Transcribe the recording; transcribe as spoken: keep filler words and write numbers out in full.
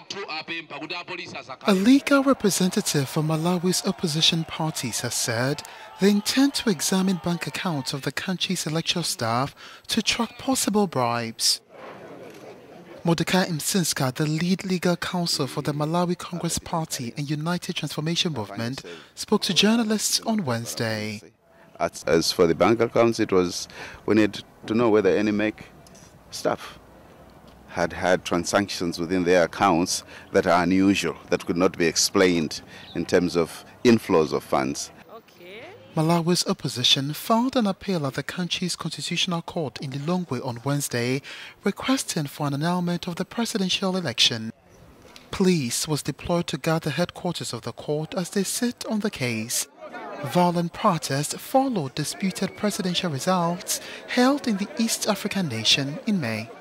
A legal representative for Malawi's opposition parties has said they intend to examine bank accounts of the country's electoral staff to track possible bribes. Mordecai Msinska, the lead legal counsel for the Malawi Congress Party and United Transformation Movement, spoke to journalists on Wednesday. As for the bank accounts, it was we need to know whether any make staff had had transactions within their accounts that are unusual, that could not be explained in terms of inflows of funds. Okay. Malawi's opposition filed an appeal at the country's constitutional court in Lilongwe on Wednesday, requesting for an annulment of the presidential election. Police was deployed to guard the headquarters of the court as they sit on the case. Violent protests followed disputed presidential results held in the East African nation in May.